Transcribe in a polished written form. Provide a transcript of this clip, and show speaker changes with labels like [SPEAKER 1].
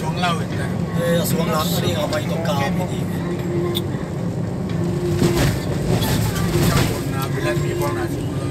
[SPEAKER 1] Aswang laut kan.
[SPEAKER 2] Aswang laut ni ngapain itu kami ni.
[SPEAKER 1] Campur na bilan mi pon na.